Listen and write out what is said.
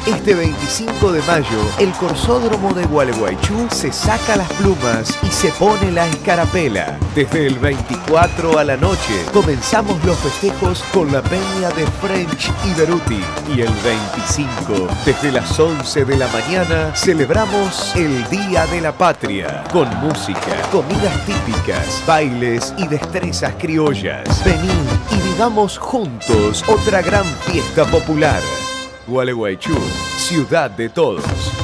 Este 25 de mayo, el Corsódromo de Gualeguaychú se saca las plumas y se pone la escarapela. Desde el 24 a la noche, comenzamos los festejos con la peña de French y Beruti. Y el 25, desde las 11 de la mañana, celebramos el Día de la Patria, con música, comidas típicas, bailes y destrezas criollas. Vení y vivamos juntos otra gran fiesta popular. Gualeguaychú, ciudad de todos.